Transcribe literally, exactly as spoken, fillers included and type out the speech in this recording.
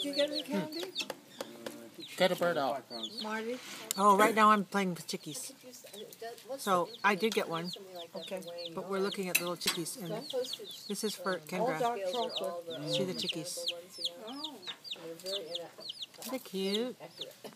you get any candy? Get a bird out. Marty? Oh, right now I'm playing with chickies. So I did get one. Okay. But we're looking at little chickies. And this is for All Kendra. dark chocolate. See the chickies. Oh. They're cute.